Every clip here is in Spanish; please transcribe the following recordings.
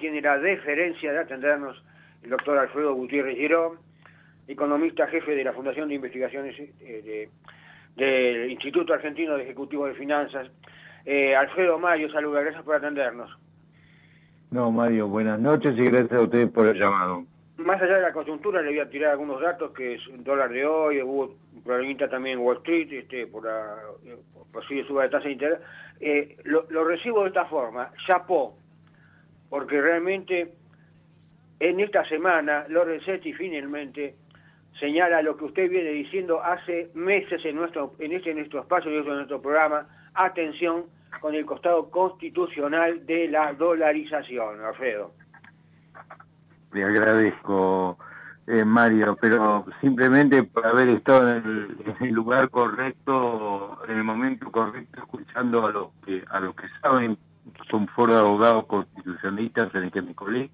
tiene la deferencia de atendernos el doctor Alfredo Gutiérrez Girón, economista jefe de la Fundación de Investigaciones del Instituto Argentino de Ejecutivo de Finanzas. Alfredo, Mario, saluda, gracias por atendernos. No, Mario, buenas noches y gracias a ustedes por el llamado. Más allá de la coyuntura, le voy a tirar algunos datos, que es el dólar de hoy, hubo un problemita también en Wall Street, por la posible suba de tasa de interés. Lo recibo de esta forma, chapó, porque realmente en esta semana Lorenzetti finalmente señala lo que usted viene diciendo hace meses en nuestro espacio y en nuestro programa: atención con el costado constitucional de la dolarización, Alfredo. Le agradezco, Mario, pero simplemente por haber estado en el lugar correcto, en el momento correcto, escuchando a los que saben, son foro de abogados constitucionalistas en el que me colé,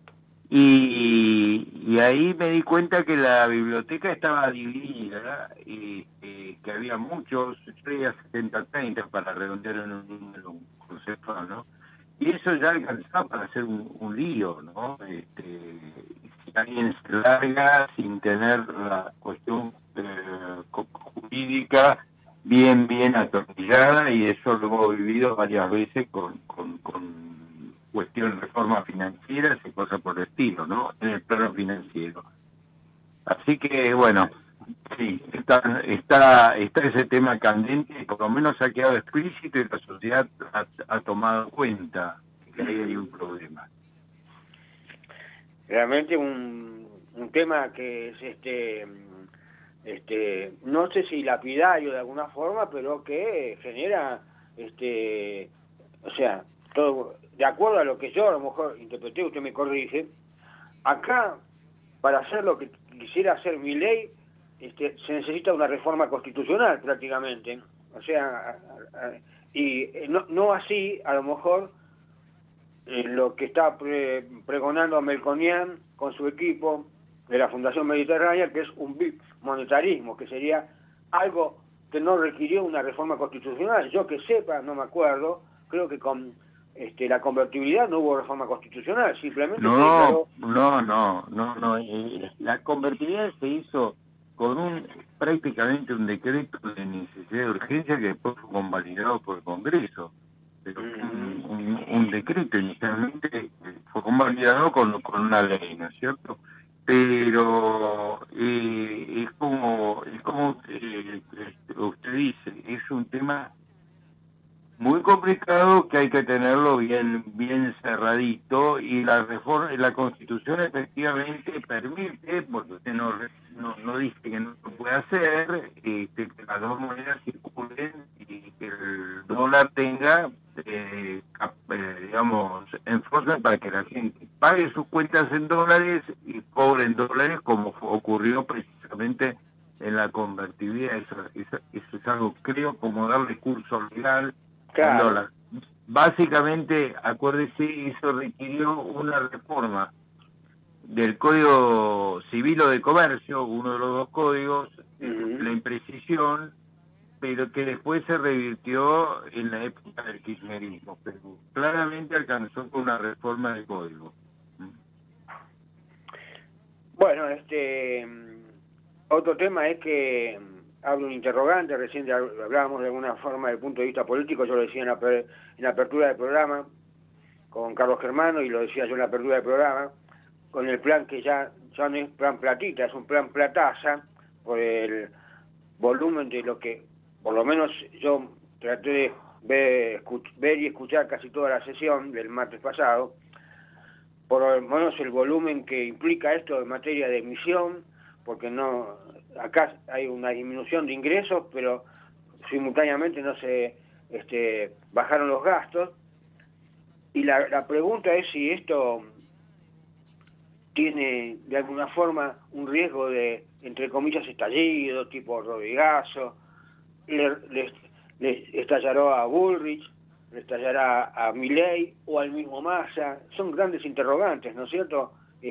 y ahí me di cuenta que la biblioteca estaba dividida y que había muchos, 70-30 para redondear en un número conceptual, ¿no? Y eso ya alcanzaba para hacer un lío, ¿no? Si alguien se larga sin tener la cuestión jurídica bien atornillada, y eso lo hemos vivido varias veces con cuestión de reformas financieras y cosas por el estilo, ¿no? En el plano financiero. Así que, bueno, sí, está ese tema candente, por lo menos ha quedado explícito y la sociedad ha tomado cuenta que ahí hay un problema. Realmente un tema que es no sé si lapidario de alguna forma, pero que genera o sea, todo de acuerdo a lo que yo a lo mejor interpreté, usted me corrige. Acá, para hacer lo que quisiera hacer Milei, se necesita una reforma constitucional prácticamente. O sea, y no así, a lo mejor, lo que está pregonando Melconian con su equipo de la Fundación Mediterránea, que es un monetarismo, que sería algo que no requirió una reforma constitucional. Yo que sepa, no me acuerdo, creo que con la convertibilidad no hubo reforma constitucional, simplemente se declaró... No, la convertibilidad se hizo con prácticamente un decreto de necesidad de urgencia que después fue convalidado por el Congreso, pero un decreto inicialmente fue convalidado con una ley, ¿no es cierto? Pero es como usted dice, es un tema muy complicado que hay que tenerlo bien cerradito, y la Constitución efectivamente permite, porque usted no dice que no se puede hacer, que las dos monedas circulen y que el dólar tenga, digamos, enforcement para que la gente pague sus cuentas en dólares y cobre en dólares, como ocurrió precisamente en la convertibilidad. Eso es algo, creo, como darle curso legal. Claro. Básicamente, acuérdese, eso requirió una reforma del Código Civil o de Comercio, uno de los dos códigos, la imprecisión, pero que después se revirtió en la época del kirchnerismo, pero claramente alcanzó con una reforma del código. Bueno, otro tema es que hablo un interrogante, recién hablábamos de alguna forma desde el punto de vista político, yo lo decía en la apertura del programa con Carlos Germano, y lo decía yo en la apertura del programa, con el plan que ya no es plan platita, es un plan plataza, por el volumen de lo que, por lo menos yo traté de ver y escuchar casi toda la sesión del martes pasado, por lo menos el volumen que implica esto en materia de emisión, porque no, acá hay una disminución de ingresos, pero simultáneamente no se bajaron los gastos, y la pregunta es si esto tiene de alguna forma un riesgo de, entre comillas, estallido, tipo Rodigazo, le estallará a Bullrich, le estallará a Milei o al mismo Massa. Son grandes interrogantes, ¿no es cierto?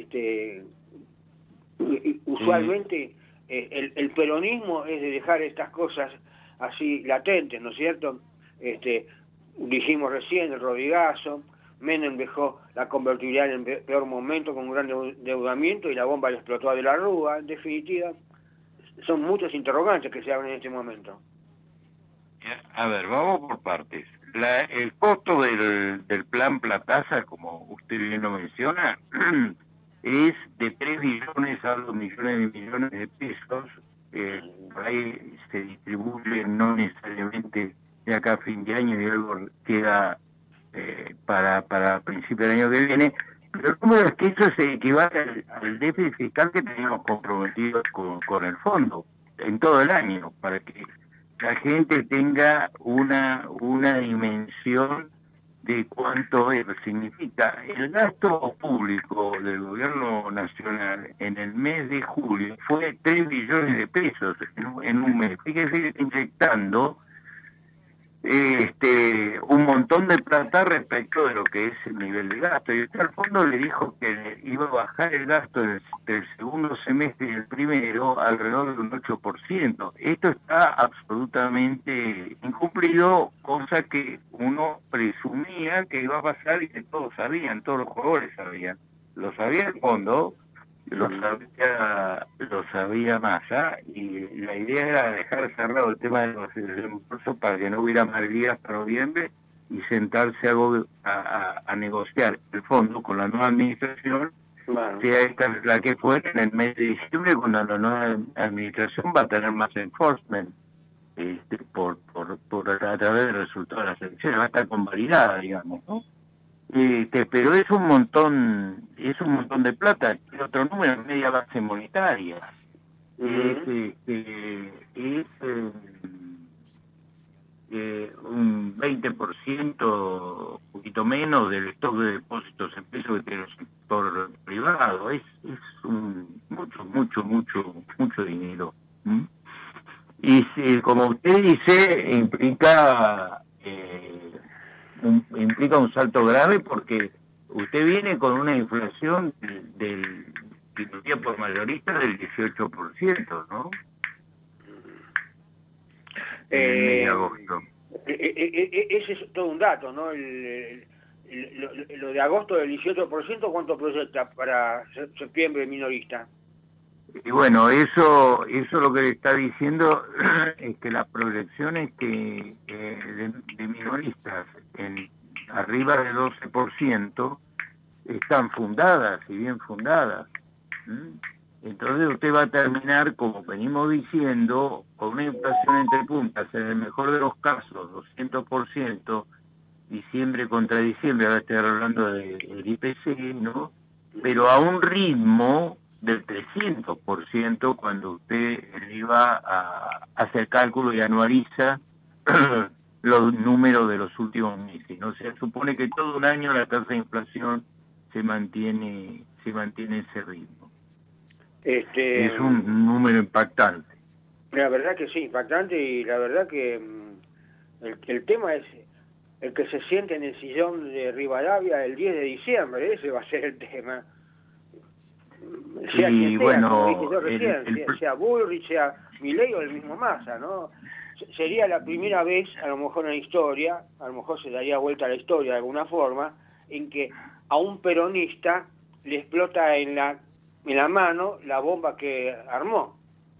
Usualmente el peronismo es de dejar estas cosas así latentes, ¿no es cierto? Dijimos recién el Rodigazo, Menem dejó la convertibilidad en el peor momento con un gran endeudamiento y la bomba le explotó a De la Rúa. En definitiva, son muchos interrogantes que se abren en este momento. A ver, vamos por partes. El costo del plan Platasa, como usted bien lo menciona, es de 3 billones a 2 millones de millones de pesos. Por ahí se distribuye no necesariamente de acá a fin de año y algo queda para principio del año que viene, pero el número es que eso se equivale al déficit fiscal que teníamos comprometido con el fondo en todo el año, para que la gente tenga una dimensión de cuánto significa. El gasto público del gobierno nacional en el mes de julio fue 3 billones de pesos en un mes. Fíjese, inyectando un montón de plata respecto de lo que es el nivel de gasto. Y usted al fondo le dijo que iba a bajar el gasto del segundo semestre y el primero alrededor de un 8%. Esto está absolutamente incumplido, cosa que uno presumía que iba a pasar y que todos sabían, todos los jugadores sabían. Lo sabía el fondo, lo sabía Massa, y la idea era dejar cerrado el tema de los impuestos para que no hubiera más días hasta noviembre y sentarse a negociar el fondo con la nueva administración, sea esta la que fuera, en el mes de diciembre, cuando la nueva administración va a tener más enforcement a través del resultado de las elecciones, va a estar convalidada, digamos, ¿no? Pero es un montón de plata. El otro número es media base monetaria. Un 20%, un poquito menos del stock de depósitos en pesos que tiene el sector privado. Es mucho dinero. Y como usted dice, implica un salto grave, porque usted viene con una inflación del distribuida por mayoristas del 18%, ¿no? En el mes de agosto. Ese es todo un dato, ¿no? Lo de agosto del 18%, ¿cuánto proyecta para septiembre minorista? Y bueno, eso lo que le está diciendo es que las proyecciones de minoristas arriba del 12% están fundadas, y bien fundadas. Entonces usted va a terminar, como venimos diciendo, con una inflación entre puntas, en el mejor de los casos, 200%, diciembre contra diciembre, ahora estoy hablando del IPC, ¿no? Pero a un ritmo del 300% cuando usted iba a hacer cálculo y anualiza los números de los últimos meses, ¿no? O sea, supone que todo un año la tasa de inflación se mantiene ese ritmo. Es un número impactante. La verdad que sí, impactante, y la verdad que el tema es el que se siente en el sillón de Rivadavia el 10 de diciembre, ese va a ser el tema. Sea quien sea, bueno, como dije yo recién, sea Bullrich, sea Milei o el mismo Massa, ¿no? Sería la primera vez, a lo mejor en la historia, a lo mejor se daría vuelta a la historia de alguna forma, en que a un peronista le explota en la mano la bomba que armó.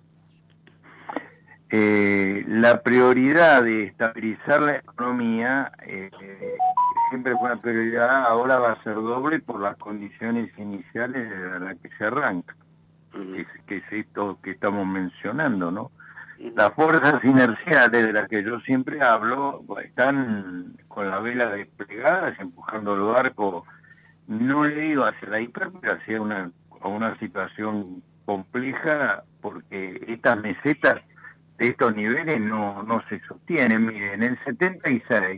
La prioridad de estabilizar la economía siempre fue una prioridad, ahora va a ser doble por las condiciones iniciales de las que se arranca, que es esto que estamos mencionando, ¿no? Las fuerzas inerciales de las que yo siempre hablo están con la vela desplegada, empujando el barco, no le digo hacia la hiper, pero hacia una situación compleja, porque estas mesetas de estos niveles no se sostienen. Miren, en el 76,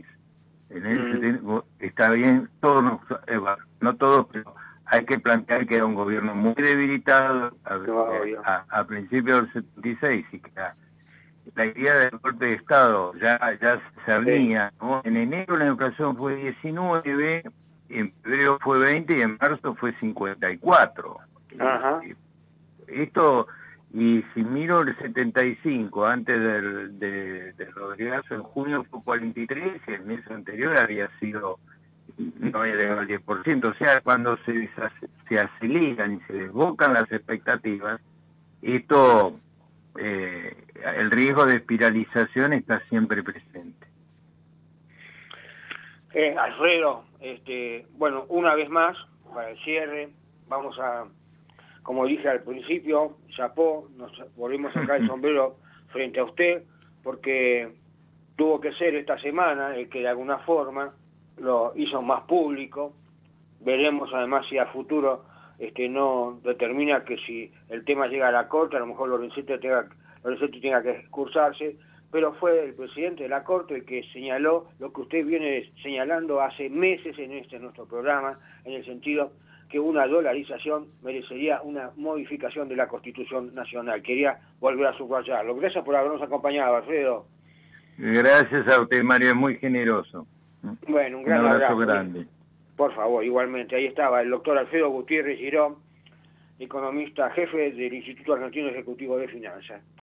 está bien, todos no todos, pero hay que plantear que era un gobierno muy debilitado a principios del 76, y que la idea del golpe de Estado ya se cernía, ¿no? En enero la inflación fue 19, en febrero fue 20 y en marzo fue 54. Ajá. Esto, y si miro el 75, antes del Rodrigazo, en junio fue 43, y el mes anterior había sido no había llegado al 10%. O sea, cuando se aceleran y se desbocan las expectativas, esto, el riesgo de espiralización está siempre presente. Alfredo, bueno, una vez más, para el cierre, vamos a, como dije al principio, chapó, nos volvimos a sacar el sombrero frente a usted, porque tuvo que ser esta semana el que de alguna forma lo hizo más público. Veremos además si a futuro no determina que si el tema llega a la Corte, a lo mejor Lorenzetti tenga que excursarse, pero fue el presidente de la Corte el que señaló lo que usted viene señalando hace meses en nuestro programa, en el sentido que una dolarización merecería una modificación de la Constitución Nacional. Quería volver a subrayarlo. Gracias por habernos acompañado, Alfredo. Gracias a usted, Mario, es muy generoso. Bueno, un gran abrazo. Grande. Por favor, igualmente. Ahí estaba el doctor Alfredo Gutiérrez Girón, economista jefe del Instituto Argentino Ejecutivo de Finanzas.